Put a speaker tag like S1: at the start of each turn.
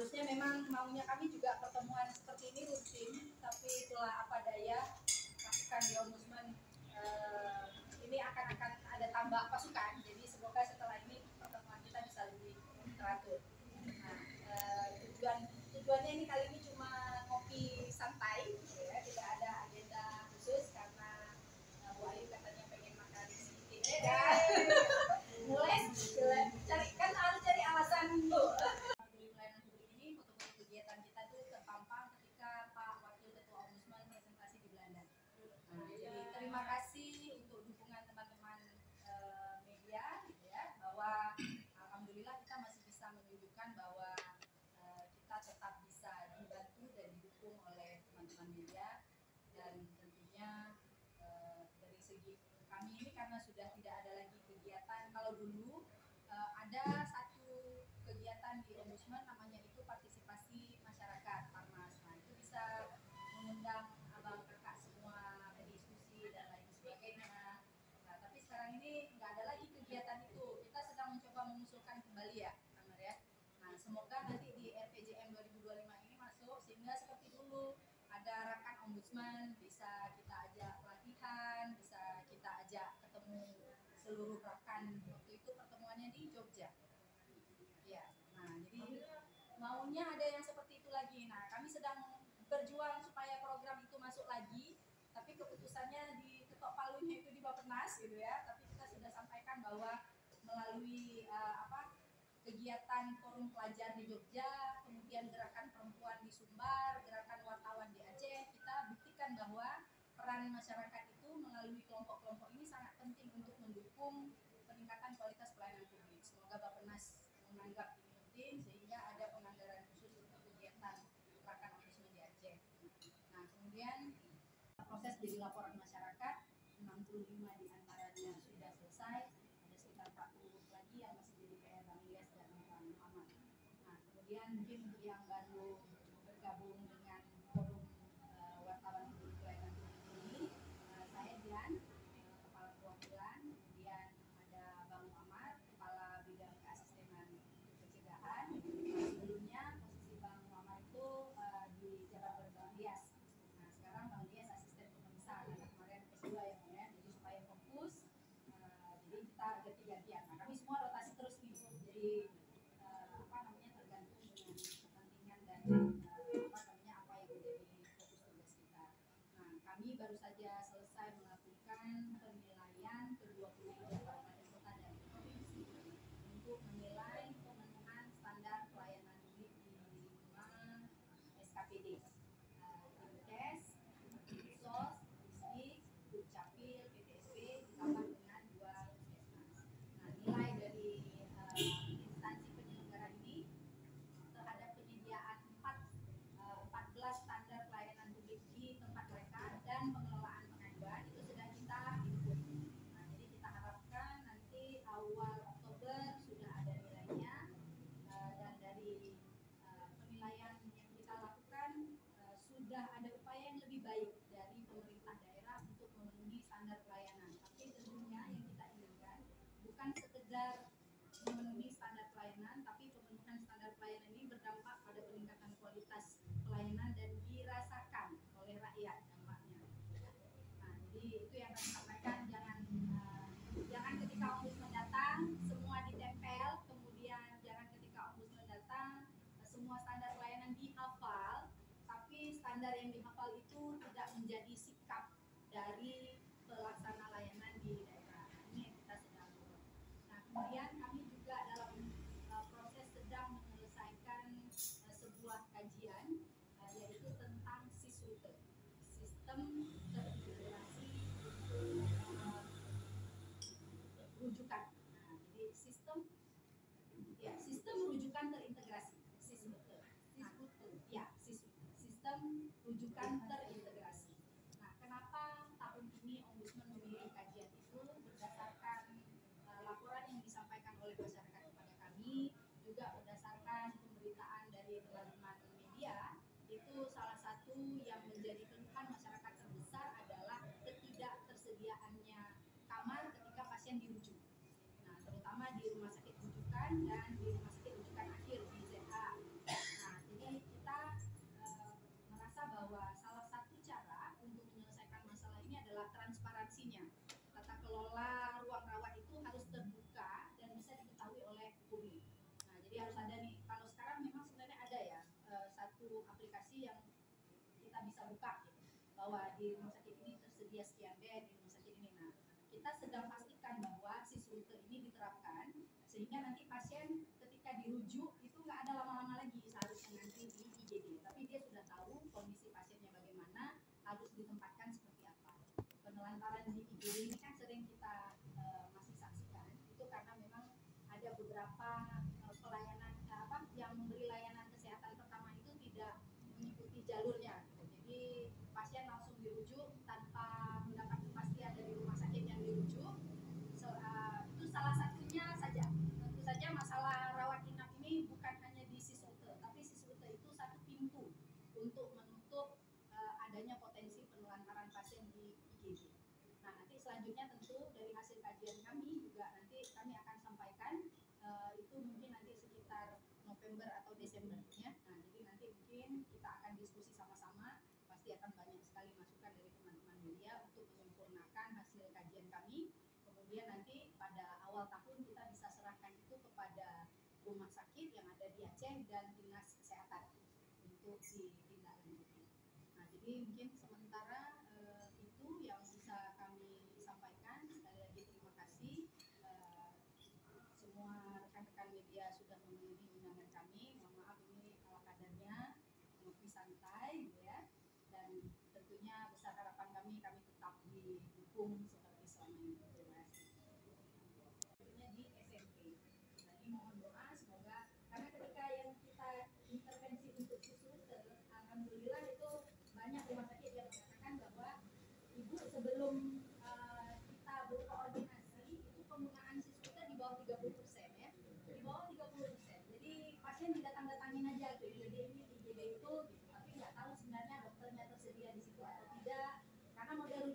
S1: Harusnya memang maunya kami juga pertemuan seperti ini rutin, tapi itulah apa daya, masukan di Ombudsman ini akan ada tambah pasukan. Jadi semoga setelah ini pertemuan kita bisa lebih teratur. Nah, tujuannya ini kali ini cuma ngopi santai, ya, tidak ada agenda khusus karena Bu Ayu katanya pengen makan sedikit. Mulai harus cari alasan dulu. Kegiatan kita tuh terpampang ketika Pak Wakil Ketua Ombudsman presentasi di Belanda. Jadi terima kasih untuk dukungan teman-teman media, gitu ya, bahwa alhamdulillah kita masih bisa menunjukkan bahwa kita tetap bisa dibantu dan didukung oleh teman-teman media, dan tentunya dari segi kami ini karena sudah tidak ada lagi kegiatan. Kalau dulu ada satu kegiatan di Ombudsman namanya itu partisipasi masyarakat Parmas. Nah, itu bisa mengundang abang kakak semua berdiskusi dan lain sebagainya. Nah, tapi sekarang ini nggak ada lagi kegiatan itu. Kita sedang mencoba mengusulkan kembali ya, Kamar ya. Nah, semoga nanti di RPJM 2025 ini masuk sehingga seperti dulu ada rekan Ombudsman, bisa kita ajak pelatihan, bisa kita ajak ketemu seluruh rekan. Waktu itu pertemuannya di Jogja. Ya, nah jadi maunya ada yang seperti itu lagi. Nah, kami sedang berjuang supaya program itu masuk lagi, tapi keputusannya di ketok palunya itu di Bappenas gitu ya. Tapi kita sudah sampaikan bahwa melalui kegiatan forum pelajar di Jogja, kemudian gerakan perempuan di Sumbar, gerakan wartawan di Aceh, kita buktikan bahwa peran masyarakat itu melalui kelompok-kelompok ini sangat penting untuk mendukung peningkatan kualitas pelayanan publik. Semoga Bappenas menganggap ini penting sehingga ada penganggaran khusus untuk kegiatan gerakan Ombudsman di Aceh. Nah, kemudian proses jadi laporan masyarakat 65 diantaranya sudah selesai, ada sekitar 40 lagi yang masih jadi PR Bang Ilyas dan Bang Muhammad. Nah, kemudian mungkin untuk yang baru bergabung dengan forum wartawan publik pelayanan publik ini, saya Dian, kepala perwakilan, kemudian ada Bang Muhammad, kepala bidang keasistenan pencegahan. Sebelumnya posisi Bang Muhammad itu di jabatan Bang Ilyas. Nah, sekarang Bang Ilyas asisten pemeriksa karena kemarin S2 ya, Bang ya. Jadi supaya fokus, jadi kita ganti-gantian. Nah, kami semua rotasi terus nih. Jadi tergantung dengan kepentingan dan apa yang menjadi fokus tugas kita. Nah, kami baru saja selesai melakukan penilaian ke-23 kabupaten kota dan provinsi untuk menilai pemenuhan standar pelayanan publik di 5 SKPD, Dinkes, Dinsos, Disdik, Dukcapil, PTSP ditambah dengan 2 puskesmas. Nah, nilai dari instansi penyelenggara ini terhadap penyediaan 14 standar pelayanan publik di tempat mereka dan pengelolaan pengaduan itu sedang kita input. Nah, jadi kita harapkan nanti awal Oktober sudah ada nilainya, dan dari penilaian yang kita lakukan sudah ada upaya yang lebih baik dari pemerintah daerah untuk memenuhi standar pelayanan. Tapi tentunya yang kita inginkan bukan sekedar memenuhi standar pelayanan, tapi pemenuhan standar pelayanan ini berdampak pada peningkatan kualitas pelayanan dan dirasakan oleh rakyat dampaknya. Nah, jadi itu yang kami sampaikan, jangan ketika Ombudsman datang semua ditempel, kemudian jangan ketika Ombudsman datang semua standar pelayanan dihafal, tapi standar yang dihafal itu tidak menjadi sikap dari pelaksana layanan di daerah. Nah, ini yang kita sedang dorong. Nah, kemudian kami juga dalam proses sedang menyelesaikan sebuah kajian yaitu tentang SIS-RUTE, sistem terintegrasi rujukan. Nah, jadi sistem rujukan terintegrasi, SIS-RUTE. Sistem rujukan terintegrasi. Nah, kenapa tahun ini Ombudsman memilih kajian itu berdasarkan laporan yang disampaikan oleh masyarakat kepada kami, juga berdasarkan pemberitaan dari teman-teman media. Itu salah satu yang menjadi keluhan masyarakat terbesar adalah ketidaktersediaannya kamar ketika pasien dirujuk. Nah, terutama di rumah sakit rujukan dan di rumah sakit rujukan akhir di ZH. Nah, kita bisa buka gitu, bahwa di rumah sakit ini tersedia sekian bed, di rumah sakit ini. Nah, kita sedang pastikan bahwa Sisruter ini diterapkan sehingga nanti pasien ketika dirujuk itu nggak ada lama-lama lagi seharusnya nanti di IGD, tapi dia sudah tahu kondisi pasiennya bagaimana, harus ditempatkan seperti apa. Penelantaran di IGD ini kan sering kita masih saksikan, itu karena memang ada beberapa pelayanan yang memberi layanan kesehatan pertama itu tidak mengikuti jalurnya gitu. Jadi pasien langsung dirujuk tanpa mendapat kepastian dari rumah sakit yang dirujuk. Itu salah satunya saja. Tentu saja masalah rawat inap ini bukan hanya di Sisruter, tapi Sisruter itu satu pintu untuk menutup adanya potensi penelantaran pasien di IGD. Nah, nanti selanjutnya tentu dari hasil kajian kami juga nanti kami akan sampaikan, itu mungkin nanti sekitar November atau Desember ya. Nah, jadi nanti mungkin kita akan diskusi sama-sama, pasti akan banyak sekali masukan dari teman-teman media untuk menyempurnakan hasil kajian kami. Kemudian nanti pada awal tahun kita bisa serahkan itu kepada rumah sakit yang ada di Aceh dan dinas kesehatan untuk ditindaklanjuti. Nah, jadi mungkin sementara itu yang bisa kami sampaikan. Sekali lagi terima kasih, semua rekan-rekan media sudah memenuhi undangan kami. Mohon maaf ini ala kadarnya, ngopi santai gitu ya. Dan tentunya besar harapan kami tetap didukung seperti selama ini. Tentunya di SMP. Jadi mohon doa semoga, karena ketika yang kita intervensi untuk Sisruter, alhamdulillah itu banyak rumah sakit yang mengatakan bahwa ibu sebelum kita berkoordinasi itu penggunaan Sisruter di bawah 30% ya, di bawah 30%. Jadi pasien didatang-datangin aja ke IGD ini, IGD itu gitu, tapi nggak tahu sebenarnya dokternya tersedia di situ atau tidak, karena model